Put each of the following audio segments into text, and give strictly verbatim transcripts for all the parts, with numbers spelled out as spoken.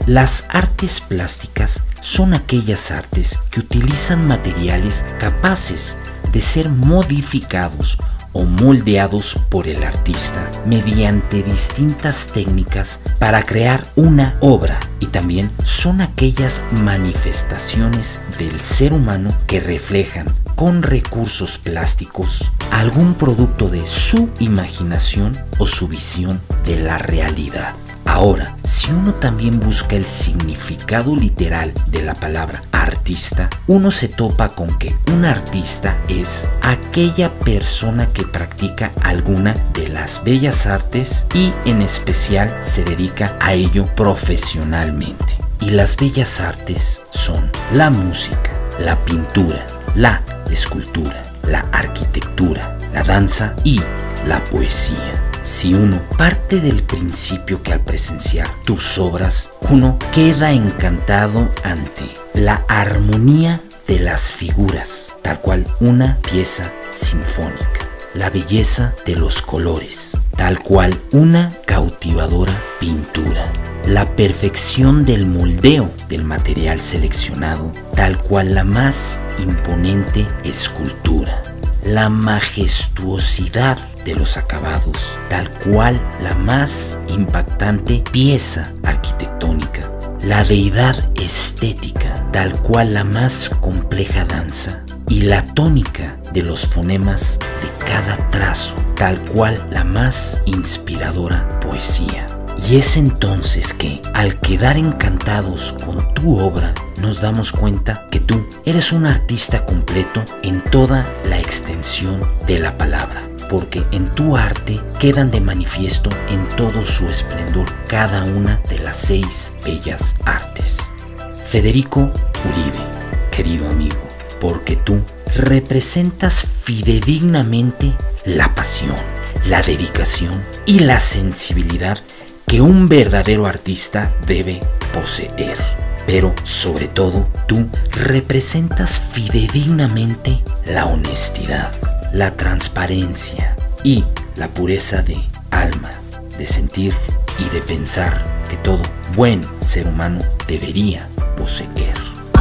Las artes plásticas son aquellas artes que utilizan materiales capaces de ser modificados o moldeados por el artista mediante distintas técnicas para crear una obra, y también son aquellas manifestaciones del ser humano que reflejan con recursos plásticos algún producto de su imaginación o su visión de la realidad. Ahora, si uno también busca el significado literal de la palabra artista, uno se topa con que un artista es aquella persona que practica alguna de las bellas artes y en especial se dedica a ello profesionalmente. Y las bellas artes son la música, la pintura, la escultura, la arquitectura, la danza y la poesía. Si uno parte del principio que al presenciar tus obras, uno queda encantado ante la armonía de las figuras, tal cual una pieza sinfónica, la belleza de los colores, tal cual una cautivadora pintura, la perfección del moldeo del material seleccionado, tal cual la más imponente escultura, la majestuosidad de los acabados, tal cual la más impactante pieza arquitectónica, la deidad estética, tal cual la más compleja danza, y la tónica de los fonemas de cada trazo, tal cual la más inspiradora poesía. Y es entonces que, al quedar encantados con tu obra, nos damos cuenta que tú eres un artista completo en toda la extensión de la palabra, porque en tu arte quedan de manifiesto en todo su esplendor cada una de las seis bellas artes. Federico Uribe, querido amigo, porque tú representas fidedignamente la pasión, la dedicación y la sensibilidad que un verdadero artista debe poseer. Pero sobre todo, tú representas fidedignamente la honestidad, la transparencia y la pureza de alma, de sentir y de pensar que todo buen ser humano debería poseer.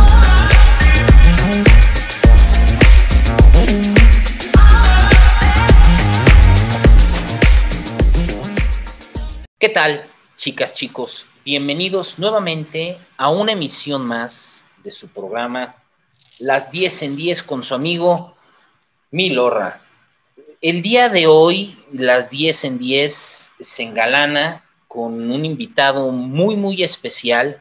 ¿Qué tal, chicas, chicos? Bienvenidos nuevamente a una emisión más de su programa Las diez en diez con su amigo Milorra. El día de hoy, Las diez en diez se engalana con un invitado muy, muy especial,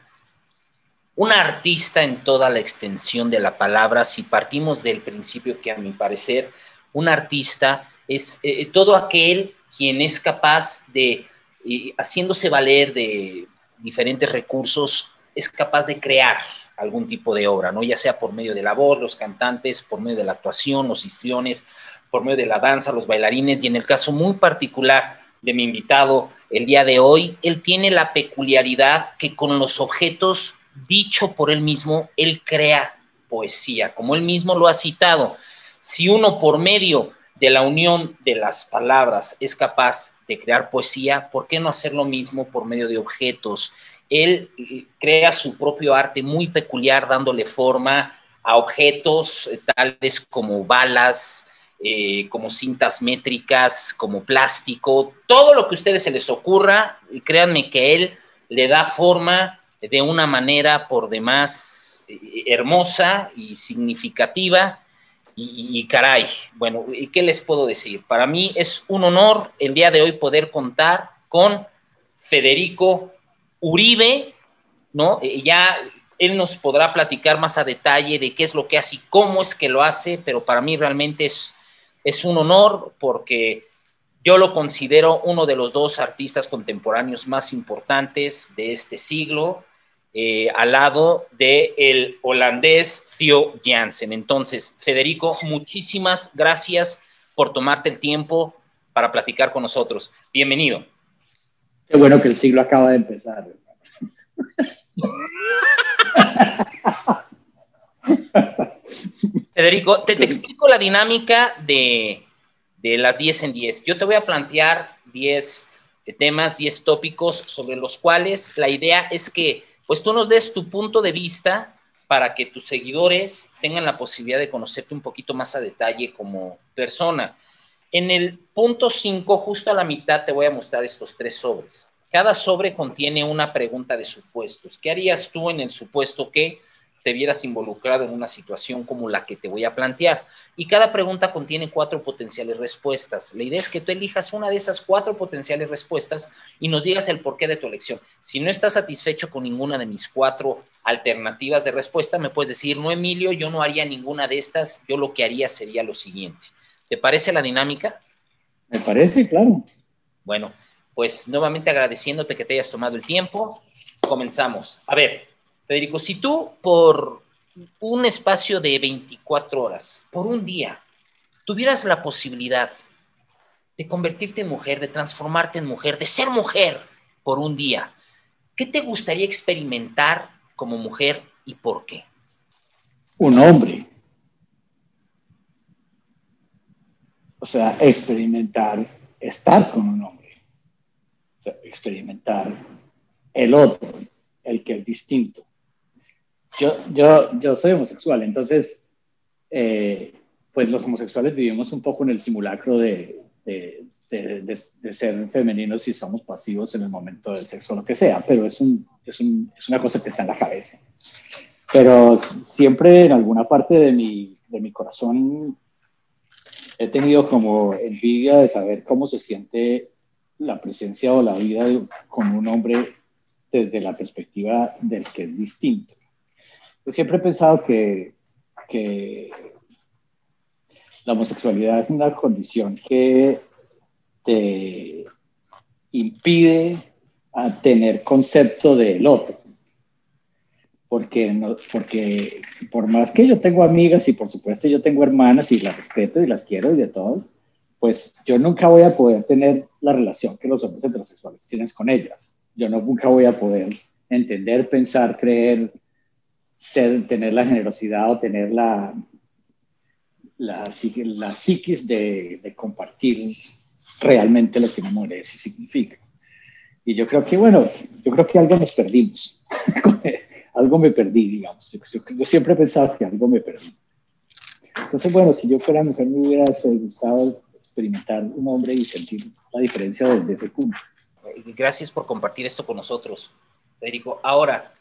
un artista en toda la extensión de la palabra. Si partimos del principio que, a mi parecer, un artista es eh, todo aquel quien es capaz de, y haciéndose valer de diferentes recursos, es capaz de crear algún tipo de obra, ¿no? Ya sea por medio de la voz, los cantantes, por medio de la actuación, los histriones, por medio de la danza, los bailarines, y en el caso muy particular de mi invitado el día de hoy, él tiene la peculiaridad que con los objetos, dicho por él mismo, él crea poesía, como él mismo lo ha citado. Si uno por medio de la unión de las palabras es capaz de crear poesía, ¿por qué no hacer lo mismo por medio de objetos? Él eh, crea su propio arte muy peculiar, dándole forma a objetos eh, tales como balas, eh, como cintas métricas, como plástico, todo lo que a ustedes se les ocurra, y créanme que él le da forma de una manera por demás eh, hermosa y significativa. Y, y caray, bueno, ¿qué les puedo decir? Para mí es un honor el día de hoy poder contar con Federico Uribe, ¿no? Eh, ya él nos podrá platicar más a detalle de qué es lo que hace y cómo es que lo hace, pero para mí realmente es, es un honor porque yo lo considero uno de los dos artistas contemporáneos más importantes de este siglo, Eh, al lado del holandés Theo Jansen. Entonces, Federico, muchísimas gracias por tomarte el tiempo para platicar con nosotros. Bienvenido. Qué bueno que el siglo acaba de empezar. Federico, te, te explico la dinámica de, de las diez en diez. Yo te voy a plantear diez temas, diez tópicos sobre los cuales la idea es que pues tú nos des tu punto de vista para que tus seguidores tengan la posibilidad de conocerte un poquito más a detalle como persona. En el punto cinco, justo a la mitad, te voy a mostrar estos tres sobres. Cada sobre contiene una pregunta de supuestos. ¿Qué harías tú en el supuesto que te vieras involucrado en una situación como la que te voy a plantear? Y cada pregunta contiene cuatro potenciales respuestas. La idea es que tú elijas una de esas cuatro potenciales respuestas y nos digas el porqué de tu elección. Si no estás satisfecho con ninguna de mis cuatro alternativas de respuesta, me puedes decir, no, Emilio, yo no haría ninguna de estas, yo lo que haría sería lo siguiente. ¿Te parece la dinámica? Me parece, claro. Bueno, pues nuevamente agradeciéndote que te hayas tomado el tiempo, comenzamos. A ver, Federico, si tú por un espacio de veinticuatro horas, por un día, tuvieras la posibilidad de convertirte en mujer, de transformarte en mujer, de ser mujer por un día, ¿qué te gustaría experimentar como mujer y por qué? Un hombre. O sea, experimentar, estar con un hombre. O sea, experimentar el otro, el que es distinto. Yo, yo, yo soy homosexual, entonces, eh, pues los homosexuales vivimos un poco en el simulacro de, de, de, de, de ser femeninos y somos pasivos en el momento del sexo, lo que sea, pero es, un, es, un, es una cosa que está en la cabeza. Pero siempre en alguna parte de mi, de mi corazón he tenido como envidia de saber cómo se siente la presencia o la vida de, con un hombre desde la perspectiva del que es distinto. Yo siempre he pensado que, que la homosexualidad es una condición que te impide a tener concepto del otro. Porque, no, porque por más que yo tengo amigas y por supuesto yo tengo hermanas y las respeto y las quiero y de todo, pues yo nunca voy a poder tener la relación que los hombres heterosexuales tienen con ellas. Yo no, nunca voy a poder entender, pensar, creer, ser, tener la generosidad o tener la, la, la psiquis de, de compartir realmente lo que una mujer es y significa. Y yo creo que, bueno, yo creo que algo nos perdimos. Algo me perdí, digamos. Yo, yo, yo siempre he pensado que algo me perdí. Entonces, bueno, si yo fuera mujer me hubiera gustado experimentar un hombre y sentir la diferencia desde ese punto. Gracias por compartir esto con nosotros, Federico. Ahora,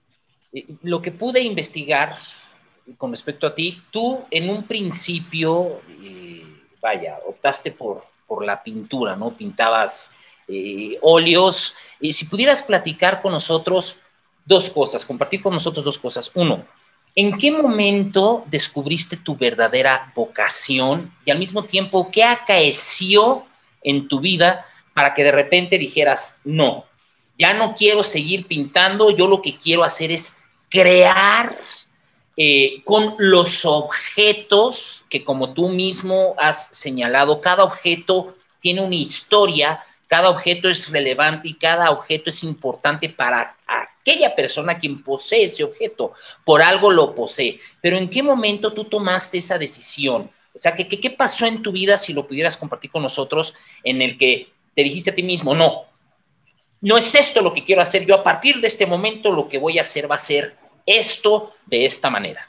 lo que pude investigar con respecto a ti, tú en un principio, eh, vaya, optaste por, por la pintura, ¿no? Pintabas eh, óleos. Eh, si pudieras platicar con nosotros dos cosas, compartir con nosotros dos cosas. Uno, ¿en qué momento descubriste tu verdadera vocación? Y al mismo tiempo, ¿qué acaeció en tu vida para que de repente dijeras, no, ya no quiero seguir pintando, yo lo que quiero hacer es crear eh, con los objetos que, como tú mismo has señalado, cada objeto tiene una historia, cada objeto es relevante y cada objeto es importante para aquella persona quien posee ese objeto, por algo lo posee. Pero ¿en qué momento tú tomaste esa decisión? O sea, ¿qué, qué, qué pasó en tu vida, si lo pudieras compartir con nosotros, en el que te dijiste a ti mismo, no, no es esto lo que quiero hacer, yo a partir de este momento lo que voy a hacer va a ser esto de esta manera?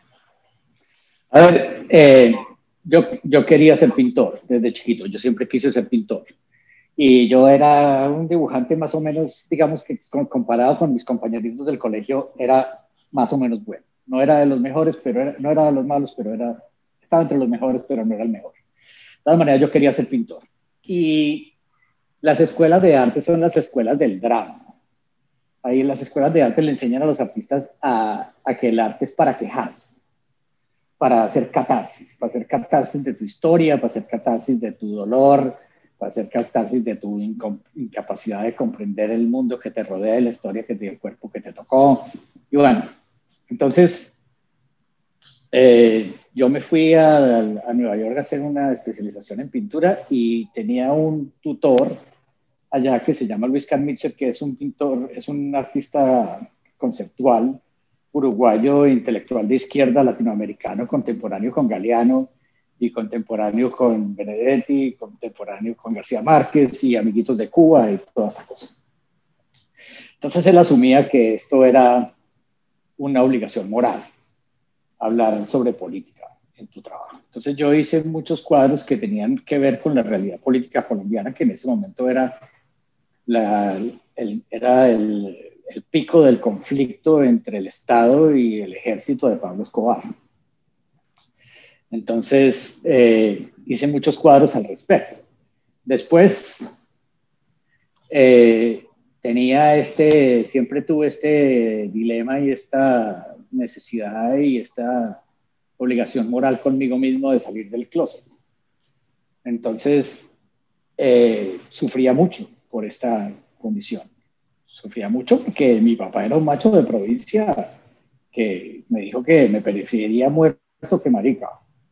A ver, eh, yo, yo quería ser pintor desde chiquito, yo siempre quise ser pintor. Y yo era un dibujante más o menos, digamos que comparado con mis compañeritos del colegio, era más o menos bueno. No era de los mejores, pero era, no era de los malos, pero era, estaba entre los mejores, pero no era el mejor. De todas maneras, yo quería ser pintor. Y las escuelas de arte son las escuelas del drama. Ahí en las escuelas de arte le enseñan a los artistas a, a que el arte es para quejarse, para hacer catarsis, para hacer catarsis de tu historia, para hacer catarsis de tu dolor, para hacer catarsis de tu incapacidad de comprender el mundo que te rodea, la historia que te dio, el cuerpo que te tocó. Y bueno, entonces eh, yo me fui a, a Nueva York a hacer una especialización en pintura y tenía un tutor allá que se llama Luis Carmitzer, que es un pintor, es un artista conceptual, uruguayo, intelectual de izquierda, latinoamericano, contemporáneo con Galeano, y contemporáneo con Benedetti, contemporáneo con García Márquez y amiguitos de Cuba y toda esta cosa. Entonces él asumía que esto era una obligación moral hablar sobre política en tu trabajo. Entonces yo hice muchos cuadros que tenían que ver con la realidad política colombiana, que en ese momento era, la, el, era el, el pico del conflicto entre el Estado y el ejército de Pablo Escobar. Entonces eh, hice muchos cuadros al respecto. Después eh, tenía este, siempre tuve este dilema y esta necesidad y esta obligación moral conmigo mismo de salir del closet. Entonces, eh, sufría mucho por esta condición. Sufría mucho porque mi papá era un macho de provincia que me dijo que me preferiría muerto que marica.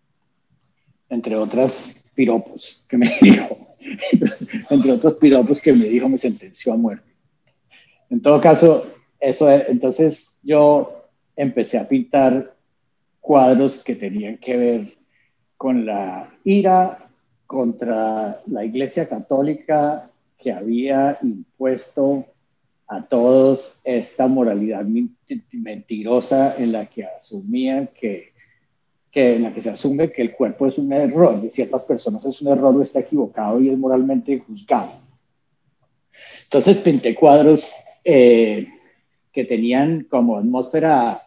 Entre otras piropos que me dijo. Entre otros piropos que me dijo, me sentenció a muerte. En todo caso, eso, entonces yo empecé a pintar cuadros que tenían que ver con la ira contra la Iglesia Católica que había impuesto a todos esta moralidad mentirosa en la que asumían que, que en la que se asume que el cuerpo es un error, de ciertas personas es un error o está equivocado y es moralmente juzgado. Entonces pinté cuadros eh, que tenían como atmósfera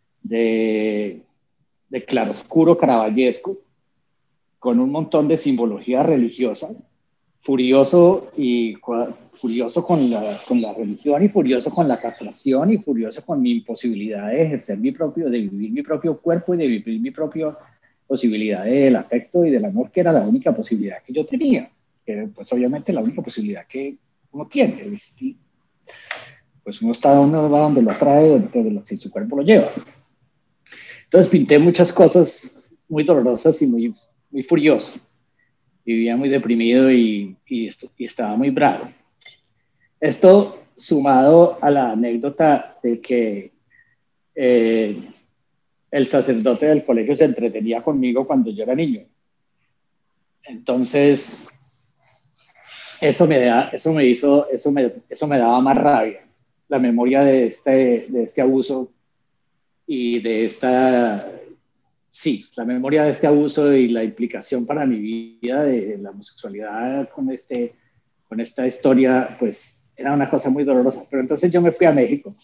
de de claroscuro caravallesco, con un montón de simbología religiosa, furioso, y, furioso con, la, con la religión y furioso con la castración y furioso con mi imposibilidad de ejercer mi propio, de vivir mi propio cuerpo y de vivir mi propia posibilidad del afecto y del amor, que era la única posibilidad que yo tenía, que pues obviamente la única posibilidad que uno tiene, ¿viste? Pues uno está uno va donde lo trae, donde lo que su cuerpo lo lleva. Entonces pinté muchas cosas muy dolorosas y muy, muy furioso. Vivía muy deprimido y, y, y estaba muy bravo. Esto sumado a la anécdota de que eh, el sacerdote del colegio se entretenía conmigo cuando yo era niño. Entonces, eso me, da, eso me hizo, eso me, eso me daba más rabia. La memoria de este, de este abuso y de esta, sí, la memoria de este abuso y la implicación para mi vida de la homosexualidad con, este, con esta historia, pues era una cosa muy dolorosa. Pero entonces yo me fui a México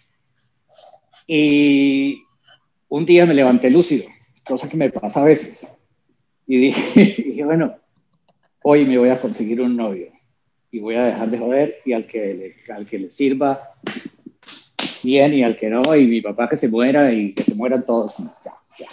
y un día me levanté lúcido, cosa que me pasa a veces. Y dije, dije, bueno, hoy me voy a conseguir un novio y voy a dejar de joder y al que le, al que le sirva bien y al que no, y mi papá que se muera y que se mueran todos. Ya, ya.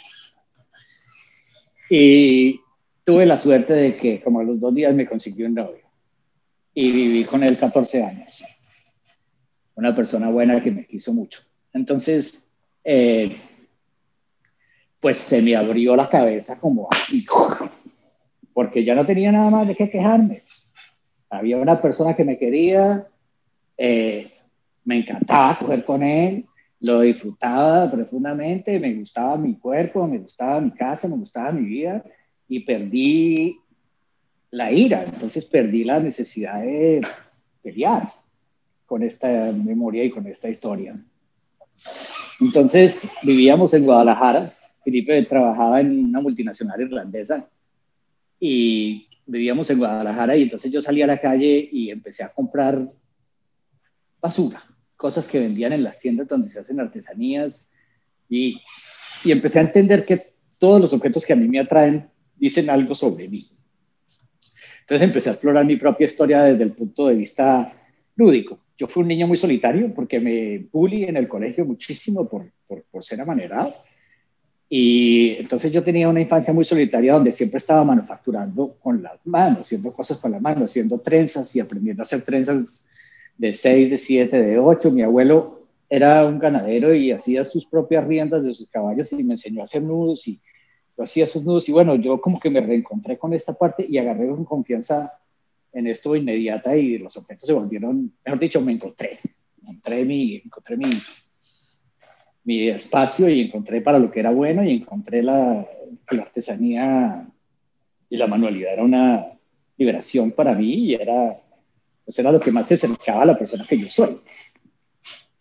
Y tuve la suerte de que como a los dos días me consiguió un novio y viví con él catorce años. Una persona buena que me quiso mucho. Entonces, eh, pues se me abrió la cabeza como así, porque ya no tenía nada más de qué quejarme. Había una persona que me quería, eh, me encantaba coger con él, lo disfrutaba profundamente, me gustaba mi cuerpo, me gustaba mi casa, me gustaba mi vida, y perdí la ira, entonces perdí la necesidad de pelear con esta memoria y con esta historia. Entonces vivíamos en Guadalajara, Felipe trabajaba en una multinacional irlandesa, y vivíamos en Guadalajara, y entonces yo salí a la calle y empecé a comprar basura, cosas que vendían en las tiendas donde se hacen artesanías, y, y empecé a entender que todos los objetos que a mí me atraen dicen algo sobre mí. Entonces empecé a explorar mi propia historia desde el punto de vista lúdico. Yo fui un niño muy solitario porque me bully en el colegio muchísimo por, por, por ser amanerado. Y entonces yo tenía una infancia muy solitaria donde siempre estaba manufacturando con las manos, haciendo cosas con las manos, haciendo trenzas y aprendiendo a hacer trenzas de seis, de siete, de ocho. Mi abuelo era un ganadero y hacía sus propias riendas de sus caballos y me enseñó a hacer nudos y yo hacía sus nudos. Y bueno, yo como que me reencontré con esta parte y agarré con confianza en esto inmediata y los objetos se volvieron, mejor dicho, me encontré. Encontré mi, encontré mi, mi espacio y encontré para lo que era bueno y encontré la, la artesanía y la manualidad era una liberación para mí y era, pues era lo que más se acercaba a la persona que yo soy.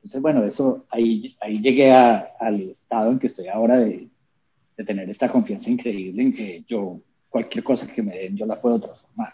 Entonces, bueno, eso, ahí, ahí llegué a, al estado en que estoy ahora de, de tener esta confianza increíble en que yo, cualquier cosa que me den, yo la puedo transformar.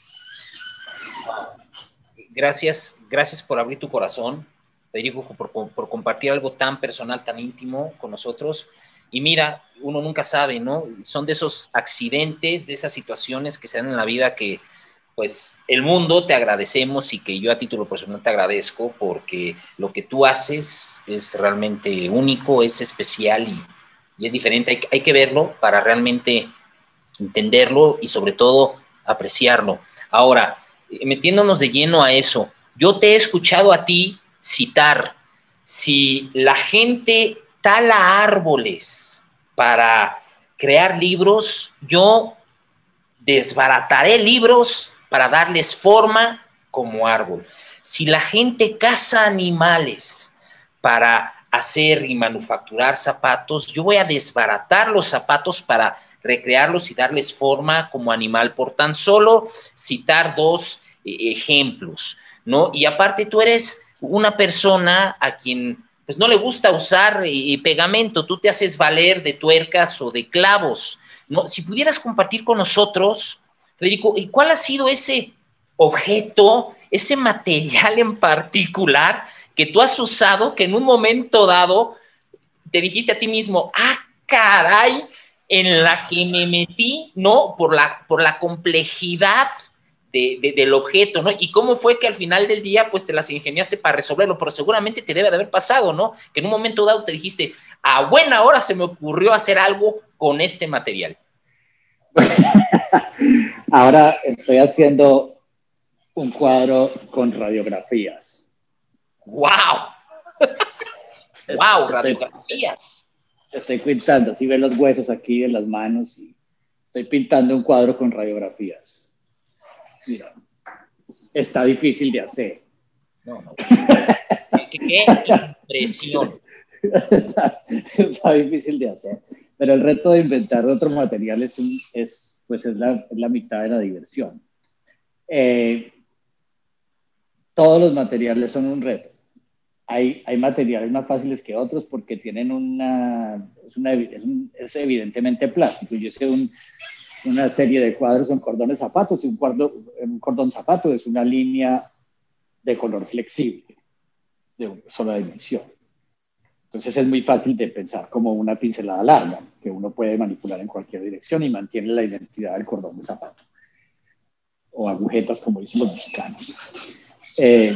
Gracias, gracias por abrir tu corazón, Federico, por, por compartir algo tan personal, tan íntimo con nosotros. Y mira, uno nunca sabe, ¿no? Son de esos accidentes, de esas situaciones que se dan en la vida que, pues, el mundo te agradecemos y que yo a título personal te agradezco porque lo que tú haces es realmente único, es especial y, y es diferente. Hay, hay que verlo para realmente entenderlo y sobre todo apreciarlo. Ahora, metiéndonos de lleno a eso, yo te he escuchado a ti citar, si la gente tala árboles para crear libros, yo desbarataré libros para darles forma como árbol. Si la gente caza animales para hacer y manufacturar zapatos, yo voy a desbaratar los zapatos para recrearlos y darles forma como animal, por tan solo citar dos eh, ejemplos, ¿no? Y aparte tú eres una persona a quien pues no le gusta usar eh, pegamento, tú te haces valer de tuercas o de clavos, ¿no? Si pudieras compartir con nosotros, Federico, ¿y cuál ha sido ese objeto, ese material en particular que tú has usado, que en un momento dado te dijiste a ti mismo, ah, caray, en la que me metí, ¿no? Por la, por la complejidad de, de, del objeto, ¿no? Y cómo fue que al final del día, pues te las ingeniaste para resolverlo, pero seguramente te debe de haber pasado, ¿no? Que en un momento dado te dijiste, a buena hora se me ocurrió hacer algo con este material. Ahora estoy haciendo un cuadro con radiografías. ¡Wow! ¡Wow! Radiografías. Estoy, estoy pintando, así ven los huesos aquí en las manos y estoy pintando un cuadro con radiografías. Mira, está difícil de hacer. No, no. ¡Qué, qué impresión! Está, está difícil de hacer. Pero el reto de inventar otro material es, un, es, pues es, la, es la mitad de la diversión. Eh, todos los materiales son un reto. Hay, hay materiales más fáciles que otros porque tienen una... Es, una, es, un, es evidentemente plástico. Yo hice un, una serie de cuadros en cordones zapatos y un, cuadro, un cordón zapato es una línea de color flexible, de una sola dimensión. Entonces es muy fácil de pensar como una pincelada larga, que uno puede manipular en cualquier dirección y mantiene la identidad del cordón de zapato. O agujetas, como dicen los mexicanos. Eh,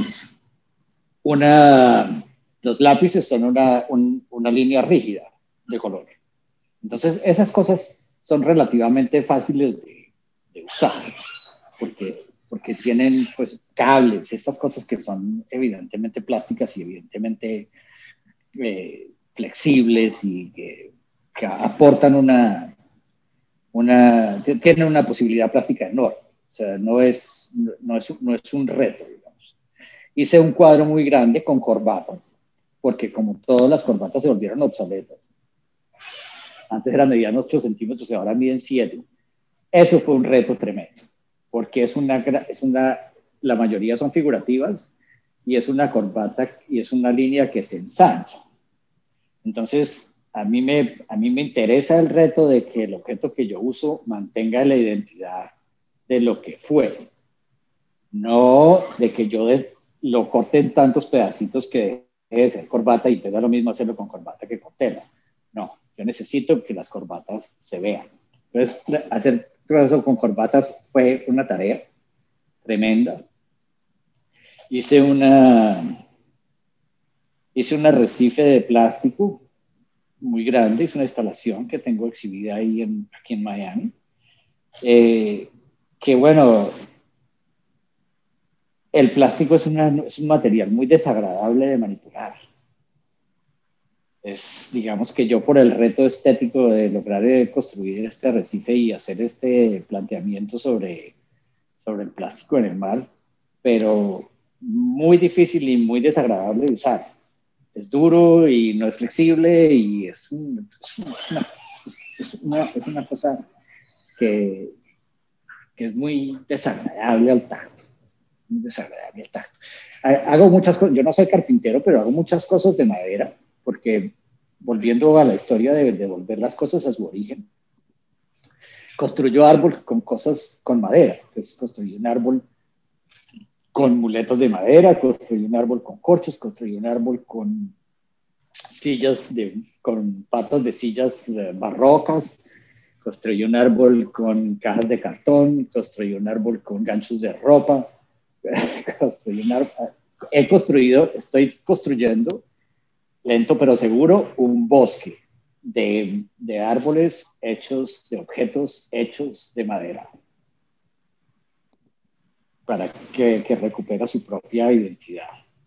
una, los lápices son una, un, una línea rígida de color. Entonces esas cosas son relativamente fáciles de, de usar, porque, porque tienen pues cables, estas cosas que son evidentemente plásticas y evidentemente eh, flexibles y que, que aportan una, una, tienen una posibilidad plástica enorme. O sea, no es, no es, no es un reto, digamos. Hice un cuadro muy grande con corbatas, porque como todas las corbatas se volvieron obsoletas. Antes eran medían ocho centímetros y ahora miden siete. Eso fue un reto tremendo, porque es una, es una, la mayoría son figurativas y es una corbata y es una línea que se ensancha. Entonces, a mí me, a mí me interesa el reto de que el objeto que yo uso mantenga la identidad de lo que fue. No de que yo de, lo corte en tantos pedacitos que deje de ser corbata y te da lo mismo hacerlo con corbata que con tela. No, yo necesito que las corbatas se vean. Entonces, hacer todo eso con corbatas fue una tarea tremenda. Hice una, hice un arrecife de plástico muy grande, es una instalación que tengo exhibida ahí en, aquí en Miami. Eh, que bueno, el plástico es, una, es un material muy desagradable de manipular. Es, digamos que yo por el reto estético de lograr eh, construir este arrecife y hacer este planteamiento sobre, sobre el plástico en el mar, pero muy difícil y muy desagradable de usar. Es duro y no es flexible y es, un, es, una, es, una, es una cosa que, que es muy desagradable al tacto. muy desagradable el tacto. Hago muchas cosas, yo no soy carpintero, pero hago muchas cosas de madera, porque volviendo a la historia de, de volver las cosas a su origen, construyo árbol con cosas con madera. Entonces construí un árbol con muletos de madera, construí un árbol con corchos, construí un árbol con sillas, de, con patas de sillas barrocas, construí un árbol con cajas de cartón, construí un árbol con ganchos de ropa, construí un árbol, he construido, estoy construyendo, lento pero seguro, un bosque de, de árboles hechos, de objetos hechos de madera, para que, que recupera su propia identidad.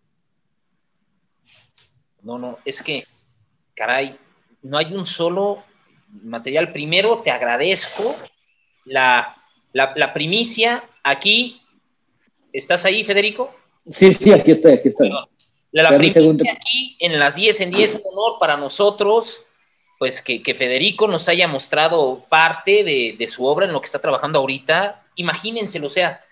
No, no, es que, caray, no hay un solo material. Primero, te agradezco la, la, la primicia. Aquí, ¿estás ahí, Federico? Sí, sí, aquí estoy, aquí estoy. Perdón. La, la primicia aquí, en las diez en diez, un honor para nosotros, pues que, que Federico nos haya mostrado parte de, de su obra en lo que está trabajando ahorita. Imagínenselo, o sea,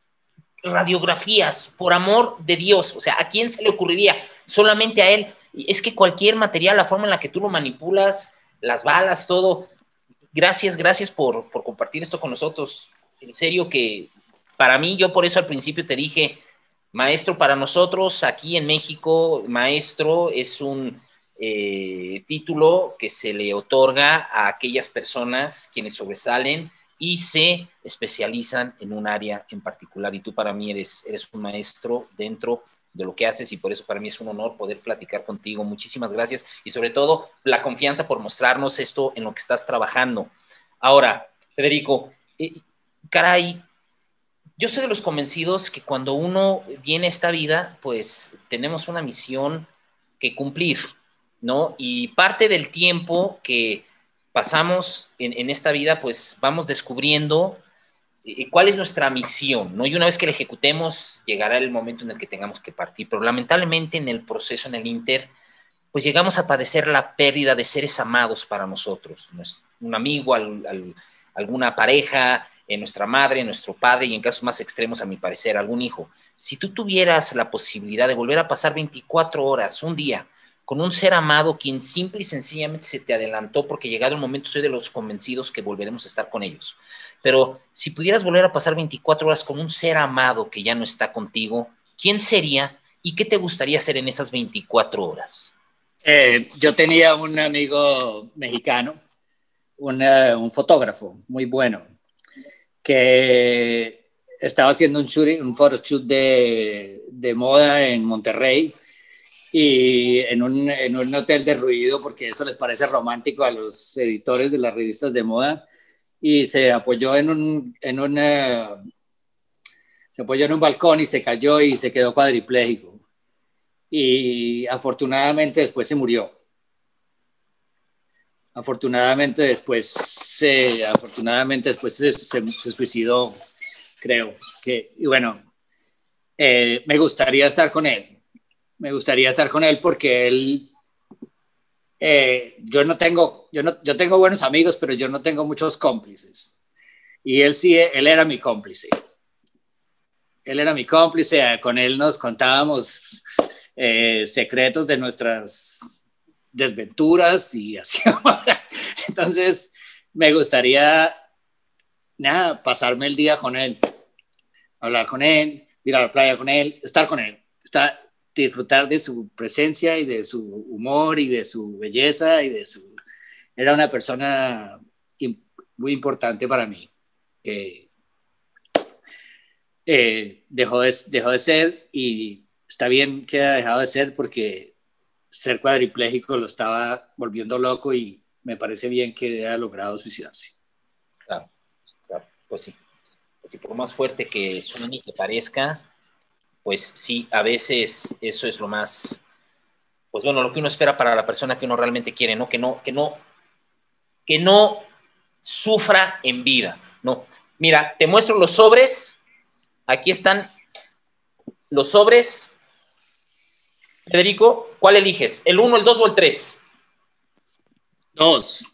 radiografías, por amor de Dios, o sea, ¿a quién se le ocurriría? Solamente a él. Es que cualquier material, la forma en la que tú lo manipulas, las balas, todo, gracias, gracias por, por compartir esto con nosotros. En serio que para mí, yo por eso al principio te dije, maestro, para nosotros aquí en México, maestro es un eh, título que se le otorga a aquellas personas quienes sobresalen y se especializan en un área en particular, y tú para mí eres, eres un maestro dentro de lo que haces, y por eso para mí es un honor poder platicar contigo. Muchísimas gracias, y sobre todo la confianza por mostrarnos esto en lo que estás trabajando. Ahora, Federico, eh, caray, yo soy de los convencidos que cuando uno viene a esta vida, pues tenemos una misión que cumplir, ¿no? Y parte del tiempo que pasamos en, en esta vida, pues vamos descubriendo eh, cuál es nuestra misión, ¿no? Y una vez que la ejecutemos, llegará el momento en el que tengamos que partir. Pero lamentablemente en el proceso, en el Inter, pues llegamos a padecer la pérdida de seres amados para nosotros, un amigo, al, al, alguna pareja, en nuestra madre, nuestro padre, y en casos más extremos, a mi parecer, algún hijo. Si tú tuvieras la posibilidad de volver a pasar veinticuatro horas, un día, con un ser amado quien simple y sencillamente se te adelantó, porque llegado el momento soy de los convencidos que volveremos a estar con ellos. Pero si pudieras volver a pasar veinticuatro horas con un ser amado que ya no está contigo, ¿quién sería y qué te gustaría hacer en esas veinticuatro horas? Eh, yo tenía un amigo mexicano, una, un fotógrafo muy bueno, que estaba haciendo un, shooting, un photoshoot de, de moda en Monterrey, y en un, en un hotel derruido, porque eso les parece romántico a los editores de las revistas de moda, y se apoyó en un, en una, se apoyó en un balcón y se cayó y se quedó cuadripléjico. Y afortunadamente después se murió. Afortunadamente después se, afortunadamente después se, se, se suicidó, creo. Que, y bueno, eh, me gustaría estar con él. Me gustaría estar con él porque él, eh, yo no tengo, yo no, yo tengo buenos amigos, pero yo no tengo muchos cómplices. Y él sí, él era mi cómplice. Él era mi cómplice. Con él nos contábamos eh, secretos de nuestras desventuras y así. Entonces, me gustaría, nada, pasarme el día con él, hablar con él, ir a la playa con él, estar con él, estar, disfrutar de su presencia y de su humor y de su belleza y de su... Era una persona muy importante para mí, que eh, dejó, de, dejó de ser, y está bien que haya dejado de ser porque ser cuadripléjico lo estaba volviendo loco, y me parece bien que haya logrado suicidarse. Claro, claro, pues sí. Pues sí, por más fuerte que suene y que parezca, pues sí, a veces eso es lo más, pues bueno, lo que uno espera para la persona que uno realmente quiere, ¿no? Que no, que no, que no sufra en vida, ¿no? Mira, te muestro los sobres, aquí están los sobres. Federico, ¿cuál eliges? ¿El uno, el dos o el tres? Dos.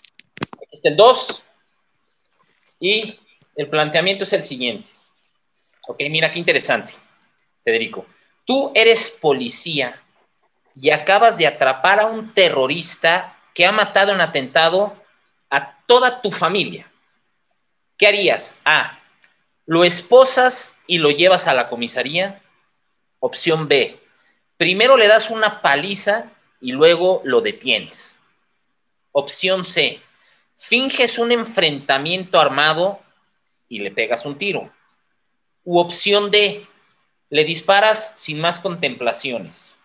Aquí está el dos, y el planteamiento es el siguiente. Ok, mira qué interesante, Federico. Tú eres policía y acabas de atrapar a un terrorista que ha matado en atentado a toda tu familia. ¿Qué harías? A, lo esposas y lo llevas a la comisaría. Opción B, primero le das una paliza y luego lo detienes. Opción C, finges un enfrentamiento armado y le pegas un tiro. U opción D, le disparas sin más contemplaciones.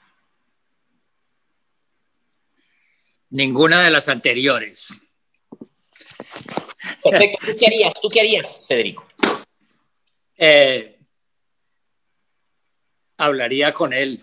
Ninguna de las anteriores. Perfecto. ¿Tú qué harías? ¿Tú qué harías, Federico? Eh, hablaría con él.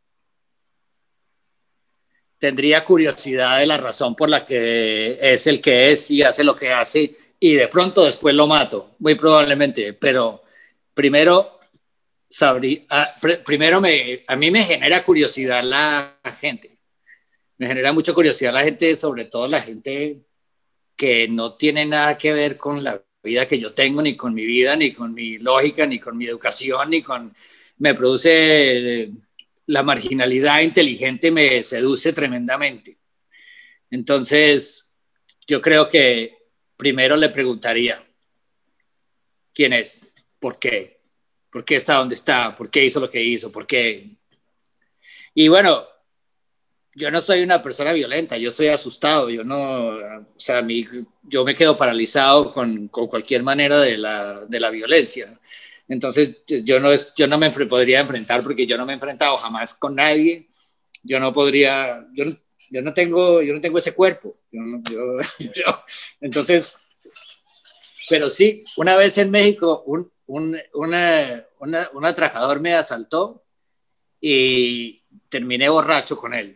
Tendría curiosidad de la razón por la que es el que es y hace lo que hace, y de pronto después lo mato, muy probablemente, pero primero sabría, ah, pr primero me, a mí me genera curiosidad la gente, me genera mucha curiosidad la gente, sobre todo la gente que no tiene nada que ver con la vida que yo tengo, ni con mi vida, ni con mi lógica, ni con mi educación, ni con... Me produce... Eh, la marginalidad inteligente me seduce tremendamente. Entonces, yo creo que primero le preguntaría, ¿quién es? ¿Por qué? ¿Por qué está donde está? ¿Por qué hizo lo que hizo? ¿Por qué? Y bueno, yo no soy una persona violenta, yo soy asustado, yo no, o sea, mi, yo me quedo paralizado con, con cualquier manera de la, de la violencia. Entonces, yo no, es, yo no me podría enfrentar porque yo no me he enfrentado jamás con nadie. Yo no podría, yo, yo, no, tengo, yo no tengo ese cuerpo. Yo no, yo, yo, entonces, pero sí, una vez en México, un, un, una, una, un atracador me asaltó y terminé borracho con él.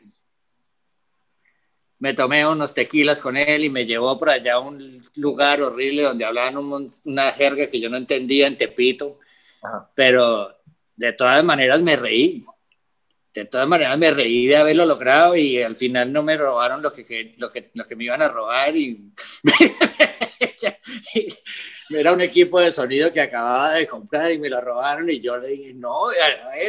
Me tomé unos tequilas con él y me llevó por allá a un lugar horrible donde hablaban un, una jerga que yo no entendía en Tepito. Ajá. Pero de todas maneras me reí, de todas maneras me reí de haberlo logrado y al final no me robaron lo que, lo que, lo que me iban a robar y era un equipo de sonido que acababa de comprar y me lo robaron y yo le dije, no, a ver,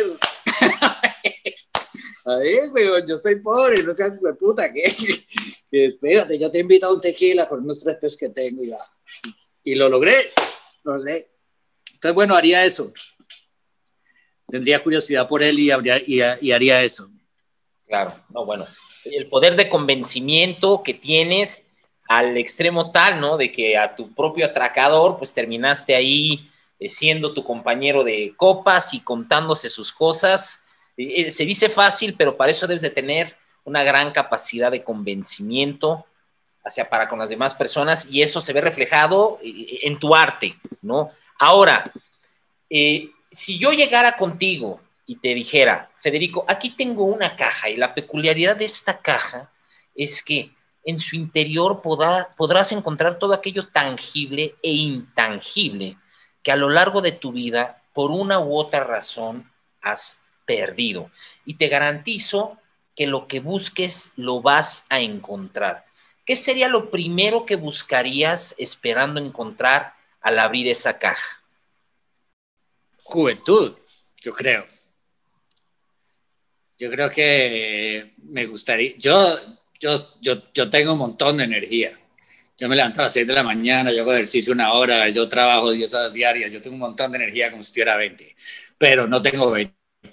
a ver, pero yo estoy pobre, no seas de puta, ¿qué? Y espérate, yo te invito a un tequila con unos tres pesos que tengo y, y lo logré, lo logré. Entonces, bueno, haría eso. Tendría curiosidad por él y, habría, y, y haría eso. Claro, no, bueno. El poder de convencimiento que tienes al extremo tal, ¿no? De que a tu propio atracador, pues terminaste ahí eh, siendo tu compañero de copas y contándose sus cosas. Eh, se dice fácil, pero para eso debes de tener una gran capacidad de convencimiento hacia para con las demás personas y eso se ve reflejado en tu arte, ¿no? Ahora, eh, si yo llegara contigo y te dijera, Federico, aquí tengo una caja y la peculiaridad de esta caja es que en su interior podrá, podrás encontrar todo aquello tangible e intangible que a lo largo de tu vida, por una u otra razón, has perdido. Y te garantizo que lo que busques lo vas a encontrar. ¿Qué sería lo primero que buscarías esperando encontrar al abrir esa caja? Juventud, yo creo. Yo creo que me gustaría, yo, yo, yo, yo tengo un montón de energía. Yo me levanto a las seis de la mañana, yo hago ejercicio una hora, yo trabajo diez horas diarias, yo tengo un montón de energía como si tuviera veinte, pero no tengo veinte.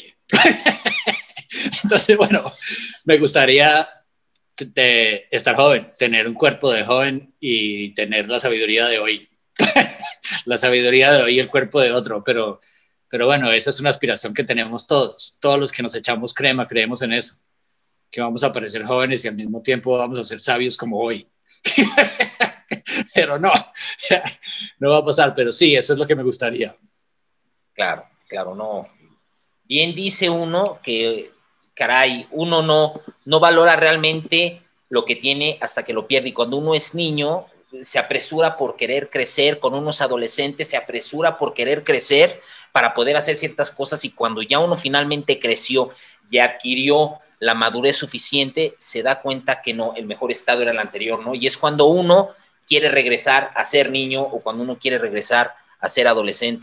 Entonces, bueno, me gustaría de estar joven, tener un cuerpo de joven y tener la sabiduría de hoy. La sabiduría de hoy y el cuerpo de otro, pero... Pero bueno, esa es una aspiración que tenemos todos. Todos los que nos echamos crema creemos en eso. Que vamos a parecer jóvenes y al mismo tiempo vamos a ser sabios como hoy. Pero no, no va a pasar. Pero sí, eso es lo que me gustaría. Claro, claro, no. Bien dice uno que, caray, uno no, no valora realmente lo que tiene hasta que lo pierde. Y cuando uno es niño, se apresura por querer crecer. Con unos adolescentes se apresura por querer crecer para poder hacer ciertas cosas y cuando ya uno finalmente creció y adquirió la madurez suficiente, se da cuenta que no, el mejor estado era el anterior, ¿no? Y es cuando uno quiere regresar a ser niño o cuando uno quiere regresar a ser adolescente.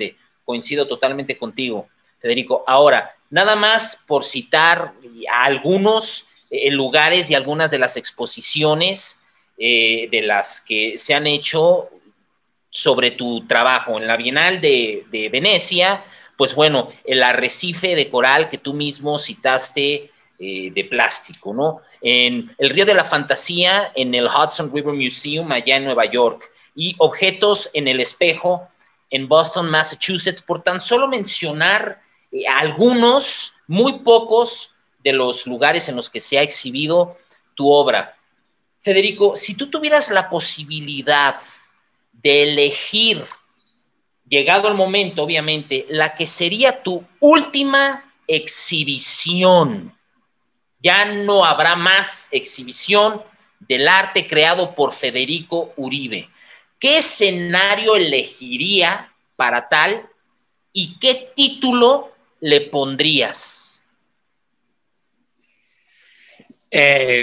coincido totalmente contigo, Federico. Ahora, nada más por citar a algunos eh, lugares y algunas de las exposiciones eh, de las que se han hecho sobre tu trabajo. En la Bienal de, de Venecia, pues bueno, el arrecife de coral que tú mismo citaste eh, de plástico, ¿no? En el Río de la Fantasía, en el Hudson River Museum, allá en Nueva York, y objetos en el espejo en Boston, Massachusetts, por tan solo mencionar eh, algunos, muy pocos, de los lugares en los que se ha exhibido tu obra. Federico, si tú tuvieras la posibilidad de elegir, llegado el momento, obviamente, la que sería tu última exhibición, ya no habrá más exhibición del arte creado por Federico Uribe, ¿qué escenario elegiría para tal y qué título le pondrías? Eh,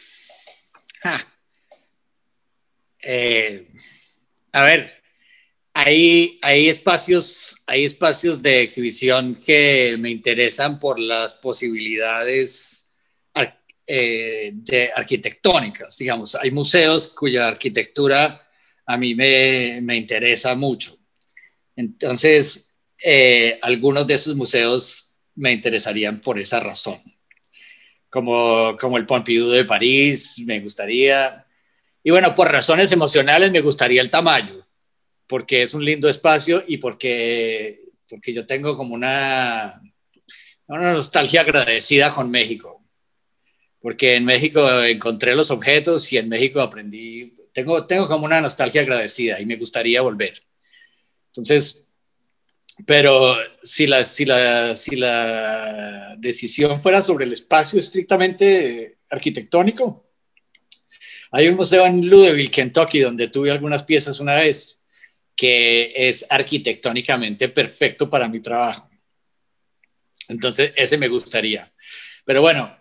eh, a ver, hay, hay, espacios, hay espacios de exhibición que me interesan por las posibilidades ar eh, de arquitectónicas, digamos. Hay museos cuya arquitectura a mí me, me interesa mucho. Entonces, eh, algunos de esos museos me interesarían por esa razón. Como, como el Pompidou de París, me gustaría. Y bueno, por razones emocionales me gustaría el Tamayo, porque es un lindo espacio y porque, porque yo tengo como una, una nostalgia agradecida con México. Porque en México encontré los objetos y en México aprendí, tengo, tengo como una nostalgia agradecida y me gustaría volver. Entonces, pero si la, si, la, si la decisión fuera sobre el espacio estrictamente arquitectónico, hay un museo en Louisville, Kentucky, donde tuve algunas piezas una vez, que es arquitectónicamente perfecto para mi trabajo. Entonces, ese me gustaría. Pero bueno,